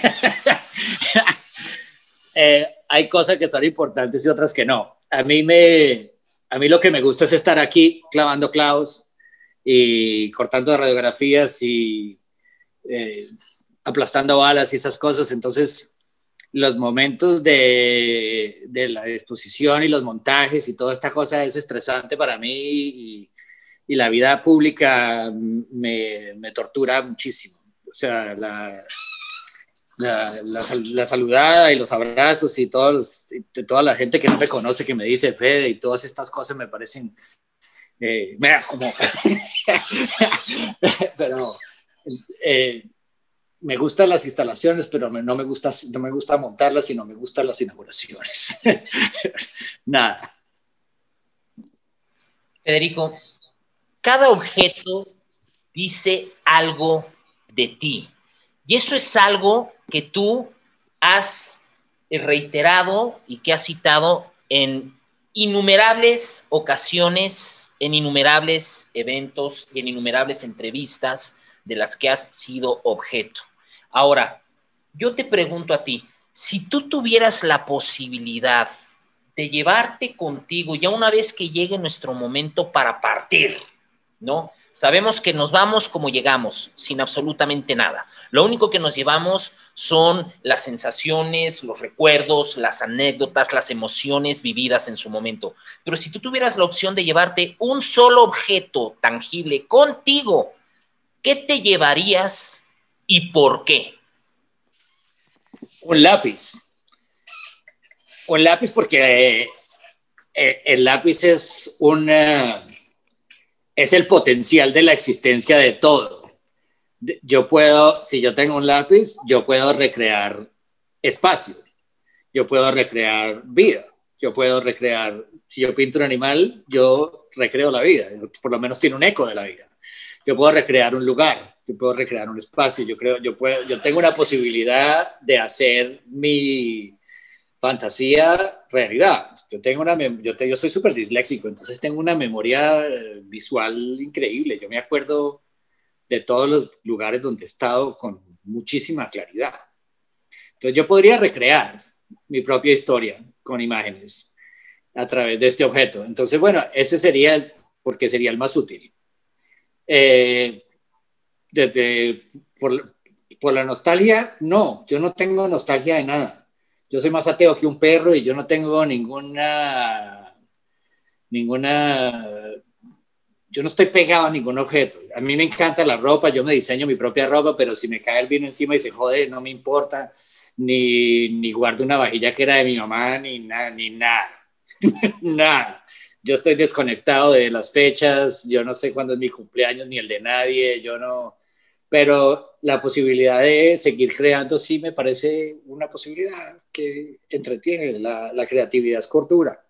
eh, hay cosas que son importantes y otras que no. A mí, me, a mí lo que me gusta es estar aquí clavando clavos y cortando radiografías y eh, aplastando balas y esas cosas. Entonces, los momentos de, de la exposición y los montajes y toda esta cosa es estresante para mí y, y la vida pública me, me tortura muchísimo. O sea, la, la, la, la saludada y los abrazos y todos los, y toda la gente que no me conoce, que me dice Fede y todas estas cosas me parecen, eh, me da como, pero eh, me gustan las instalaciones, pero no me gusta, no me gusta montarlas, sino me gustan las inauguraciones. Nada. Federico, cada objeto dice algo de ti. Y eso es algo que tú has reiterado y que has citado en innumerables ocasiones, en innumerables eventos y en innumerables entrevistas de las que has sido objeto. Ahora, yo te pregunto a ti, si tú tuvieras la posibilidad de llevarte contigo ya una vez que llegue nuestro momento para partir, ¿no? Sabemos que nos vamos como llegamos, sin absolutamente nada. Lo único que nos llevamos son las sensaciones, los recuerdos, las anécdotas, las emociones vividas en su momento. Pero si tú tuvieras la opción de llevarte un solo objeto tangible contigo, ¿qué te llevarías y por qué? Un lápiz. Un lápiz porque eh, el lápiz es una... es el potencial de la existencia de todo. Yo puedo, si yo tengo un lápiz, yo puedo recrear espacio, yo puedo recrear vida, yo puedo recrear, si yo pinto un animal, yo recreo la vida, por lo menos tiene un eco de la vida. Yo puedo recrear un lugar, yo puedo recrear un espacio, yo creo, yo puedo, yo tengo una posibilidad de hacer mi fantasía realidad. Yo tengo una, yo, te, yo soy súper disléxico, entonces tengo una memoria visual increíble. Yo me acuerdo de todos los lugares donde he estado con muchísima claridad. Entonces yo podría recrear mi propia historia con imágenes a través de este objeto. Entonces, bueno, ese sería el, porque sería el más útil. Eh, desde, por, por la nostalgia, no, yo no tengo nostalgia de nada. Yo soy más ateo que un perro y yo no tengo ninguna, ninguna, yo no estoy pegado a ningún objeto. A mí me encanta la ropa, yo me diseño mi propia ropa, pero si me cae el vino encima y se jode, no me importa, ni, ni guardo una vajilla que era de mi mamá, ni nada, ni nada, nada. Yo estoy desconectado de las fechas, yo no sé cuándo es mi cumpleaños ni el de nadie, yo no, pero la posibilidad de seguir creando sí me parece una posibilidad que entretiene, la, la creatividad es cordura.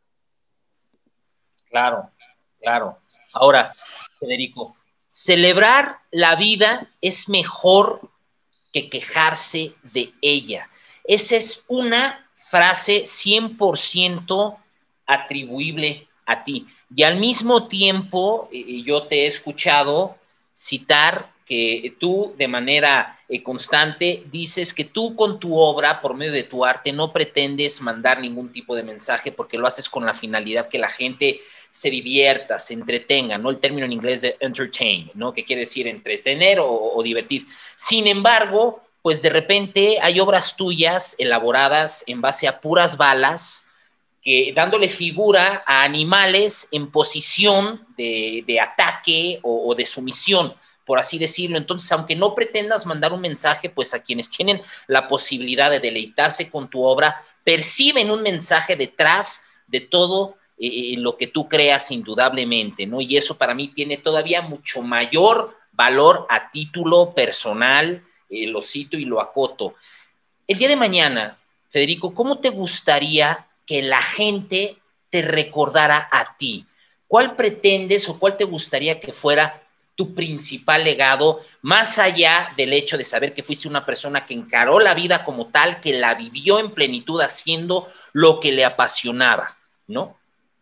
Claro, claro. Ahora, Federico, celebrar la vida es mejor que quejarse de ella. Esa es una frase cien por ciento atribuible a ti. Y al mismo tiempo, eh, yo te he escuchado citar que tú de manera eh, constante dices que tú con tu obra, por medio de tu arte, no pretendes mandar ningún tipo de mensaje porque lo haces con la finalidad que la gente se divierta, se entretenga, ¿no? El término en inglés de entertain, ¿no? Que quiere decir entretener o, o divertir. Sin embargo, pues de repente hay obras tuyas elaboradas en base a puras balas, que dándole figura a animales en posición de, de ataque o, o de sumisión, por así decirlo. Entonces, aunque no pretendas mandar un mensaje, pues a quienes tienen la posibilidad de deleitarse con tu obra, perciben un mensaje detrás de todo eh, lo que tú creas indudablemente, ¿no? Y eso para mí tiene todavía mucho mayor valor a título personal, eh, lo cito y lo acoto. El día de mañana, Federico, ¿cómo te gustaría que la gente te recordara a ti? ¿Cuál pretendes o cuál te gustaría que fuera tu principal legado, más allá del hecho de saber que fuiste una persona que encaró la vida como tal, que la vivió en plenitud haciendo lo que le apasionaba, ¿no?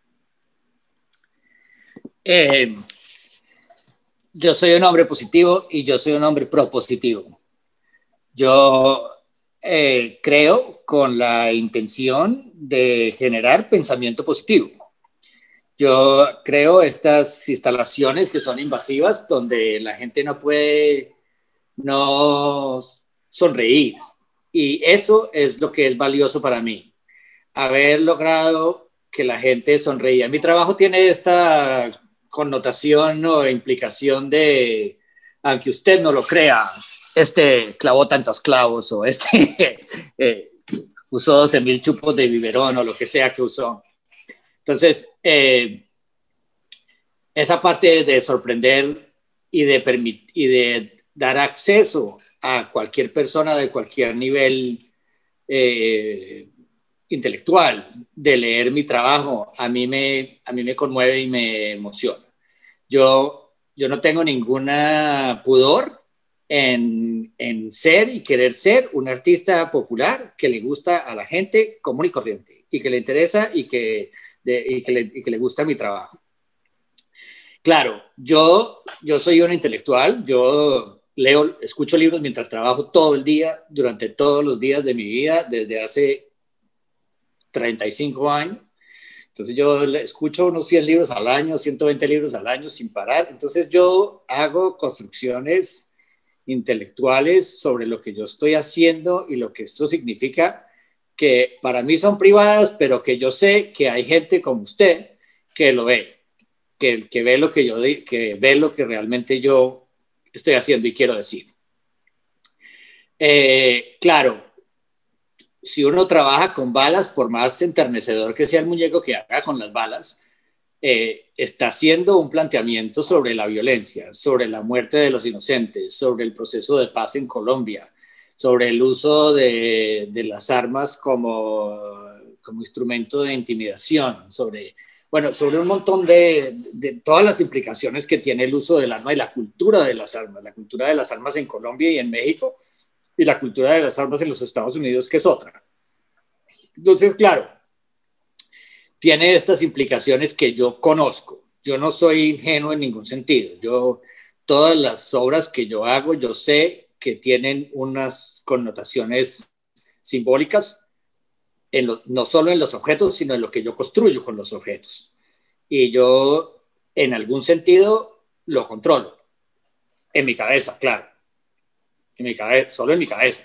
Eh, yo soy un hombre positivo y yo soy un hombre propositivo. Yo eh, creo con la intención de generar pensamiento positivo. Yo creo estas instalaciones que son invasivas, donde la gente no puede no sonreír. Y eso es lo que es valioso para mí, haber logrado que la gente sonreía. Mi trabajo tiene esta connotación o implicación de, aunque usted no lo crea, este clavó tantos clavos o este eh, usó doce mil chupos de biberón o lo que sea que usó. Entonces, eh, esa parte de sorprender y de, permitir, y de dar acceso a cualquier persona de cualquier nivel eh, intelectual, de leer mi trabajo, a mí me, a mí me conmueve y me emociona. Yo, yo no tengo ninguna pudor en, en ser y querer ser un artista popular que le gusta a la gente común y corriente y que le interesa y que, de, y que, le, y que le gusta mi trabajo. Claro, yo, yo soy un intelectual, yo leo, escucho libros mientras trabajo todo el día, durante todos los días de mi vida, desde hace treinta y cinco años. Entonces yo escucho unos cien libros al año, ciento veinte libros al año sin parar. Entonces yo hago construcciones intelectuales sobre lo que yo estoy haciendo y lo que esto significa, que para mí son privadas, pero que yo sé que hay gente como usted que lo ve. Que, que ve lo que yo que ve lo que realmente yo estoy haciendo y quiero decir. Eh, claro, si uno trabaja con balas, por más enternecedor que sea el muñeco que haga con las balas, eh, está haciendo un planteamiento sobre la violencia, sobre la muerte de los inocentes, sobre el proceso de paz en Colombia, sobre el uso de, de las armas como, como instrumento de intimidación, sobre Bueno, sobre un montón de, de todas las implicaciones que tiene el uso del arma y la cultura de las armas, la cultura de las armas en Colombia y en México, y la cultura de las armas en los Estados Unidos, que es otra. Entonces, claro, tiene estas implicaciones que yo conozco. Yo no soy ingenuo en ningún sentido. Yo, todas las obras que yo hago, yo sé que tienen unas connotaciones simbólicas, En lo, no solo en los objetos, sino en lo que yo construyo con los objetos. Y yo, en algún sentido, lo controlo. En mi cabeza, claro. En mi cabeza, solo en mi cabeza.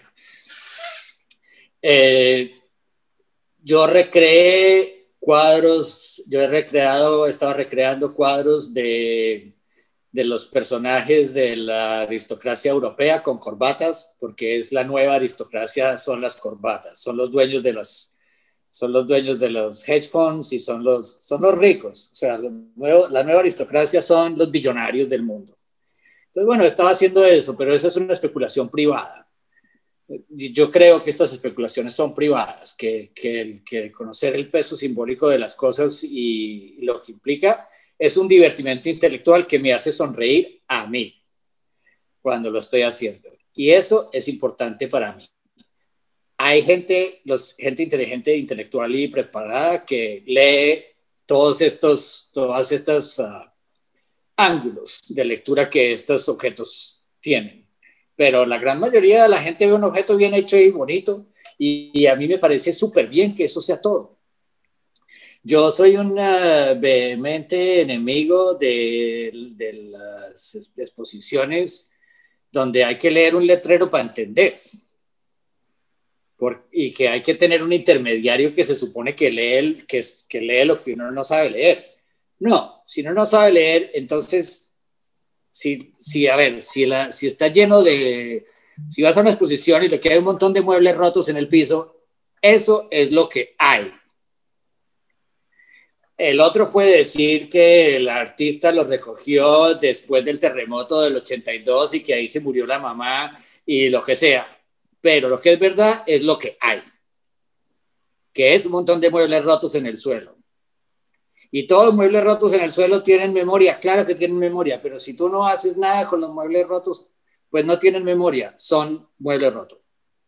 Eh, yo recreé cuadros, yo he recreado, he estado recreando cuadros de, de los personajes de la aristocracia europea con corbatas, porque es la nueva aristocracia, son las corbatas, son los dueños de las, son los dueños de los hedge funds y son los, son los ricos. O sea, nuevo, la nueva aristocracia son los billonarios del mundo. Entonces, bueno, estaba haciendo eso, pero esa es una especulación privada. Yo creo que estas especulaciones son privadas, que, que, el, que conocer el peso simbólico de las cosas y, y lo que implica es un divertimento intelectual que me hace sonreír a mí cuando lo estoy haciendo. Y eso es importante para mí. Hay gente, los, gente inteligente, intelectual y preparada que lee todos estos, todas estas uh, ángulos de lectura que estos objetos tienen. Pero la gran mayoría de la gente ve un objeto bien hecho y bonito, y, y a mí me parece súper bien que eso sea todo. Yo soy un uh, vehemente enemigo de, de las exposiciones donde hay que leer un letrero para entender, Por, y que hay que tener un intermediario que se supone que lee, que, que lee lo que uno no sabe leer. No, si uno no sabe leer, entonces... Si, si, a ver, si, la, si está lleno de, si vas a una exposición y lo que hay un montón de muebles rotos en el piso, eso es lo que hay. El otro puede decir que el artista lo recogió después del terremoto del ochenta y dos y que ahí se murió la mamá y lo que sea. Pero lo que es verdad es lo que hay, que es un montón de muebles rotos en el suelo. Y todos los muebles rotos en el suelo tienen memoria, claro que tienen memoria, pero si tú no haces nada con los muebles rotos, pues no tienen memoria, son muebles rotos.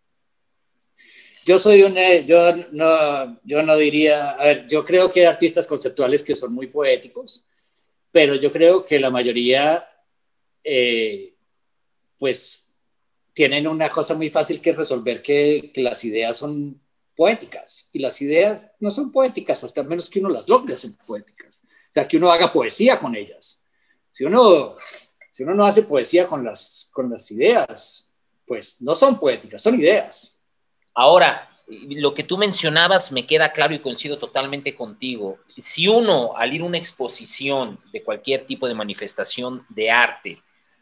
Yo soy un, yo no, yo no diría, a ver, yo creo que hay artistas conceptuales que son muy poéticos, pero yo creo que la mayoría, eh, pues, tienen una cosa muy fácil que resolver, que, que las ideas son poéticas, y las ideas no son poéticas hasta menos que uno las logre hacer poéticas, o sea, que uno haga poesía con ellas. Si uno, si uno no hace poesía con las, con las ideas, pues no son poéticas, son ideas. Ahora, lo que tú mencionabas me queda claro y coincido totalmente contigo. Si uno, al ir a una exposición de cualquier tipo de manifestación de arte,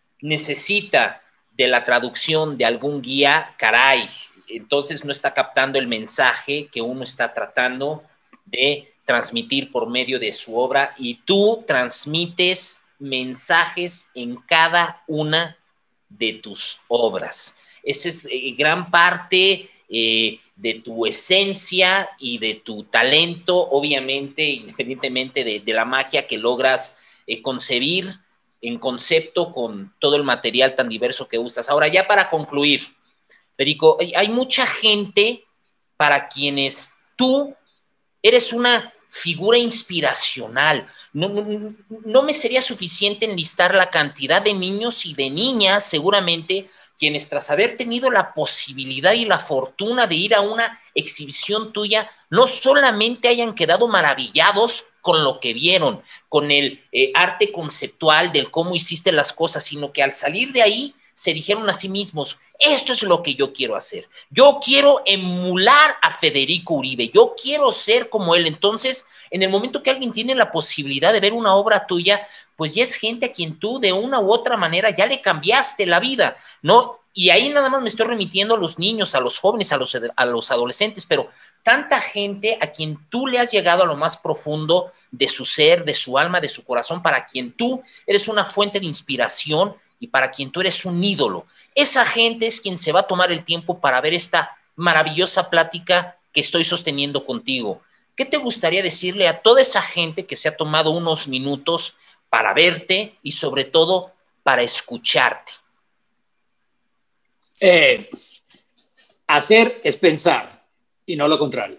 necesita de la traducción de algún guía, caray, entonces no está captando el mensaje que uno está tratando de transmitir por medio de su obra, y tú transmites mensajes en cada una de tus obras. Esa es eh, gran parte eh, de tu esencia y de tu talento, obviamente, independientemente de, de la magia que logras eh, concebir en concepto con todo el material tan diverso que usas. Ahora, ya para concluir, Federico, hay mucha gente para quienes tú eres una figura inspiracional. No, no, no me sería suficiente enlistar la cantidad de niños y de niñas, seguramente, quienes tras haber tenido la posibilidad y la fortuna de ir a una exhibición tuya, no solamente hayan quedado maravillados con lo que vieron, con el eh, arte conceptual del cómo hiciste las cosas, sino que al salir de ahí se dijeron a sí mismos: esto es lo que yo quiero hacer. Yo quiero emular a Federico Uribe. Yo quiero ser como él. Entonces, en el momento que alguien tiene la posibilidad de ver una obra tuya, pues ya es gente a quien tú de una u otra manera ya le cambiaste la vida, ¿no? Y ahí nada más me estoy remitiendo a los niños, a los jóvenes, a los, a los adolescentes, pero tanta gente a quien tú le has llegado a lo más profundo de su ser, de su alma, de su corazón, para quien tú eres una fuente de inspiración y para quien tú eres un ídolo. Esa gente es quien se va a tomar el tiempo para ver esta maravillosa plática que estoy sosteniendo contigo. ¿Qué te gustaría decirle a toda esa gente que se ha tomado unos minutos para verte y sobre todo para escucharte? Eh, hacer es pensar y no lo contrario.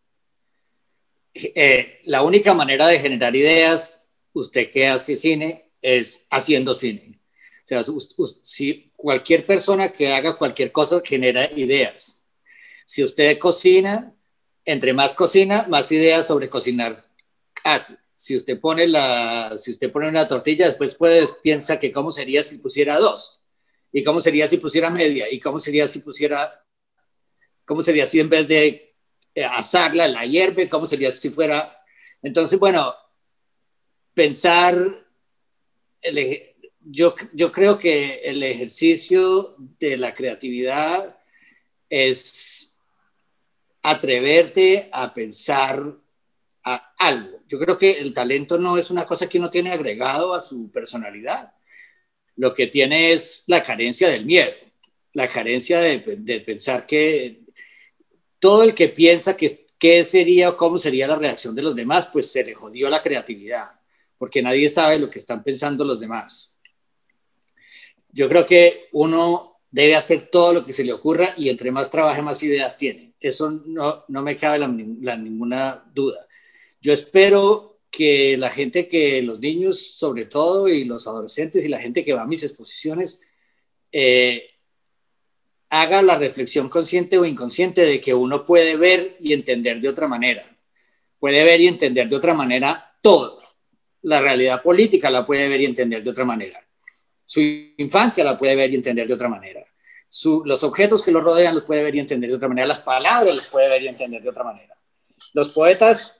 Eh, la única manera de generar ideas, usted que hace cine, es haciendo cine. O sea, si cualquier persona que haga cualquier cosa genera ideas. Si usted cocina, entre más cocina, más ideas sobre cocinar hace. si usted pone la, si usted pone una tortilla, después puede, piensa que cómo sería si pusiera dos, y cómo sería si pusiera media, y cómo sería si pusiera, cómo sería si en vez de asarla, la hierve, cómo sería si fuera. Entonces, bueno, pensar, el, yo, yo creo que el ejercicio de la creatividad es atreverte a pensar a algo. Yo creo que el talento no es una cosa que uno tiene agregado a su personalidad. Lo que tiene es la carencia del miedo, la carencia de, de pensar que todo el que piensa que qué sería o cómo sería la reacción de los demás, pues se le jodió la creatividad, porque nadie sabe lo que están pensando los demás. Yo creo que uno debe hacer todo lo que se le ocurra y entre más trabaje, más ideas tiene. Eso no, no me cabe la, la, ninguna duda. Yo espero que la gente, que los niños sobre todo y los adolescentes y la gente que va a mis exposiciones eh, haga la reflexión consciente o inconsciente de que uno puede ver y entender de otra manera. Puede ver y entender de otra manera todo. La realidad política la puede ver y entender de otra manera. Su infancia la puede ver y entender de otra manera. Su, los objetos que lo rodean los puede ver y entender de otra manera. Las palabras los puede ver y entender de otra manera. Los poetas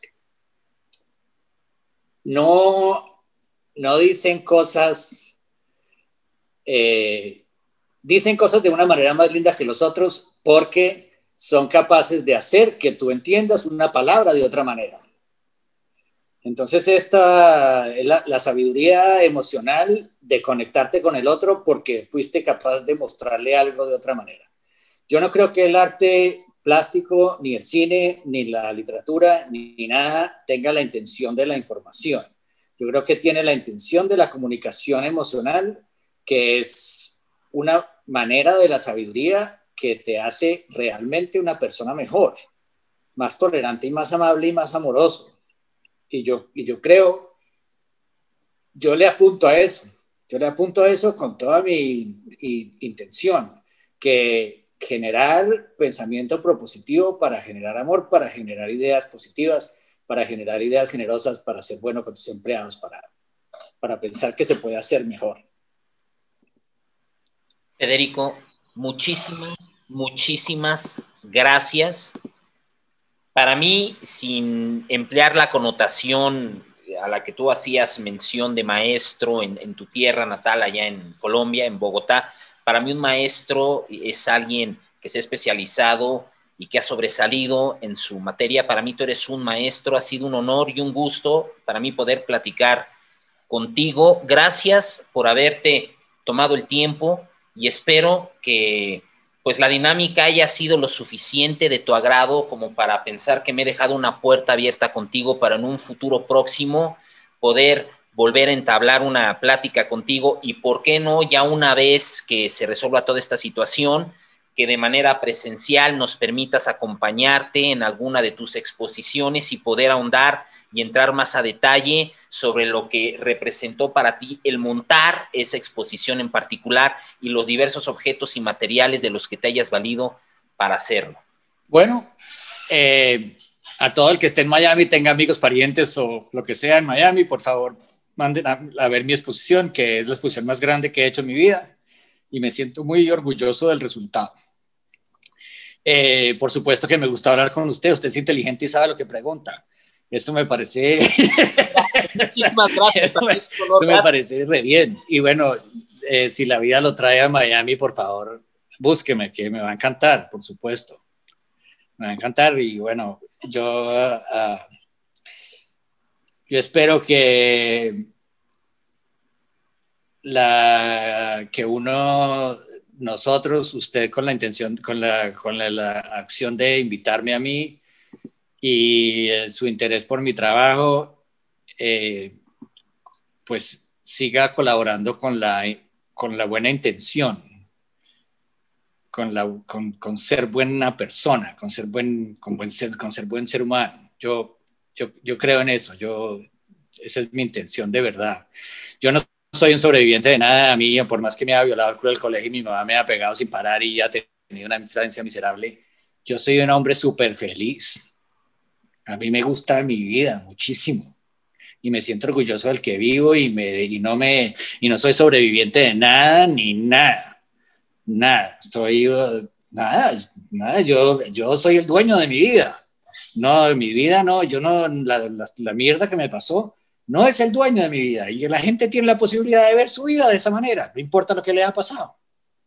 no, no dicen cosas, eh, dicen cosas de una manera más linda que los otros porque son capaces de hacer que tú entiendas una palabra de otra manera. Entonces esta es la, la sabiduría emocional de conectarte con el otro porque fuiste capaz de mostrarle algo de otra manera. Yo no creo que el arte plástico, ni el cine, ni la literatura, ni, ni nada tenga la intención de la información. Yo creo que tiene la intención de la comunicación emocional, que es una manera de la sabiduría que te hace realmente una persona mejor, más tolerante y más amable y más amoroso. Y yo, y yo creo, yo le apunto a eso, yo le apunto a eso con toda mi y, intención, que generar pensamiento propositivo para generar amor, para generar ideas positivas, para generar ideas generosas, para ser bueno con tus empleados, para, para pensar que se puede hacer mejor. Federico, muchísimas, muchísimas gracias. Para mí, sin emplear la connotación a la que tú hacías mención de maestro en, en tu tierra natal, allá en Colombia, en Bogotá, para mí un maestro es alguien que se ha especializado y que ha sobresalido en su materia. Para mí tú eres un maestro, ha sido un honor y un gusto para mí poder platicar contigo. Gracias por haberte tomado el tiempo y espero que pues la dinámica haya sido lo suficiente de tu agrado como para pensar que me he dejado una puerta abierta contigo para en un futuro próximo poder volver a entablar una plática contigo y, ¿por qué no, ya una vez que se resuelva toda esta situación, que de manera presencial nos permitas acompañarte en alguna de tus exposiciones y poder ahondar y entrar más a detalle sobre lo que representó para ti el montar esa exposición en particular y los diversos objetos y materiales de los que te hayas valido para hacerlo? Bueno, eh, a todo el que esté en Miami, tenga amigos, parientes o lo que sea en Miami, por favor, manden a, a ver mi exposición, que es la exposición más grande que he hecho en mi vida y me siento muy orgulloso del resultado. Eh, por supuesto que me gusta hablar con usted, usted es inteligente y sabe lo que pregunta. Esto me parece... Muchísimas gracias. Eso me, eso me parece re bien. Y bueno, eh, si la vida lo trae a Miami, por favor, búsqueme, que me va a encantar, por supuesto. Me va a encantar y bueno, yo, uh, yo espero que, la, que uno, nosotros, usted con la intención, con la, con la, la acción de invitarme a mí, y eh, su interés por mi trabajo, eh, pues siga colaborando con la, con la buena intención, con, la, con, con ser buena persona, con ser buen, con buen ser, con ser buen ser humano. Yo, yo, yo creo en eso, yo, esa es mi intención de verdad. Yo no soy un sobreviviente de nada. A mí, por más que me haya violado el culo del colegio y mi mamá me ha pegado sin parar y ya tenido una infancia miserable, yo soy un hombre súper feliz. A mí me gusta mi vida muchísimo y me siento orgulloso del que vivo y, me, y, no, me, y no soy sobreviviente de nada ni nada, nada, soy, nada, nada, yo, yo soy el dueño de mi vida, no, de mi vida no, yo no, la, la, la mierda que me pasó no es el dueño de mi vida y la gente tiene la posibilidad de ver su vida de esa manera, no importa lo que le haya pasado.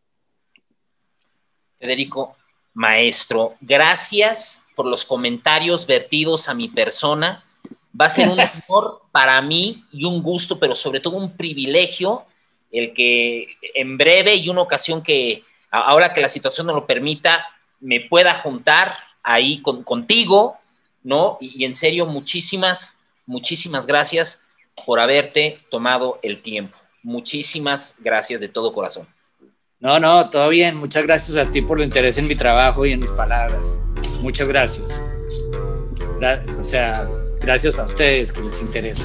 Federico, maestro, gracias por los comentarios vertidos a mi persona. Va a ser un honor para mí y un gusto, pero sobre todo un privilegio, el que en breve y una ocasión que, ahora que la situación nos lo permita, me pueda juntar ahí con, contigo, ¿no? Y, y en serio, muchísimas, muchísimas gracias por haberte tomado el tiempo. Muchísimas gracias de todo corazón. No, no, todo bien. Muchas gracias a ti por el interés en mi trabajo y en mis palabras. Muchas gracias. Gra- o sea, gracias a ustedes que les interesa.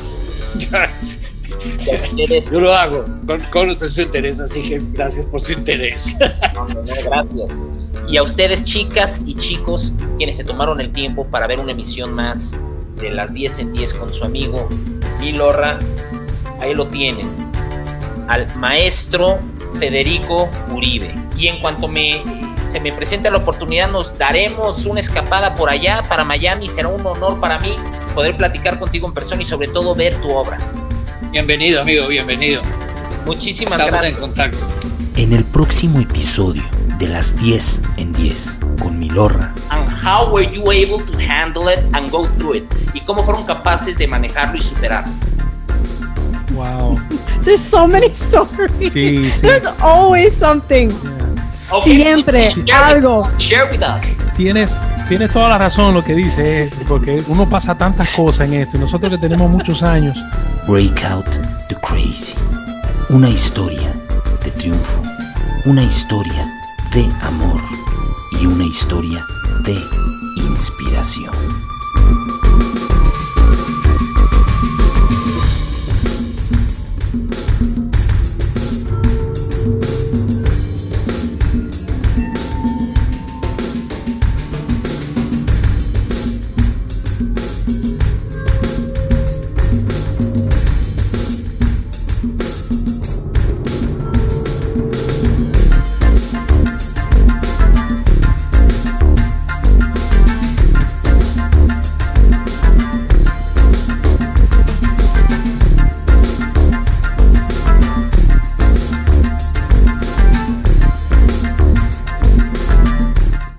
Yo lo hago con, con su interés, así que gracias por su interés. No, no, no, gracias. Y a ustedes, chicas y chicos, quienes se tomaron el tiempo para ver una emisión más de las diez en diez con su amigo Milorra, ahí lo tienen, al maestro Federico Uribe. Y en cuanto me, se me presente la oportunidad, nos daremos una escapada por allá, para Miami. Será un honor para mí poder platicar contigo en persona y sobre todo ver tu obra. Bienvenido, amigo, bienvenido. Muchísimas Estamos gracias. en contacto. En el próximo episodio de las diez en diez con Milorra. And how were you able to handle it and go through it? Y cómo fueron capaces de manejarlo y superarlo. Wow. There's so many stories. Sí, sí. There's always something. Yeah. Okay. Siempre Share algo. With, share with us. Tienes, tienes toda la razón en lo que dices, porque uno pasa tantas cosas en esto y nosotros que tenemos muchos años. Breakout the Crazy. Una historia de triunfo, una historia de amor y una historia de inspiración.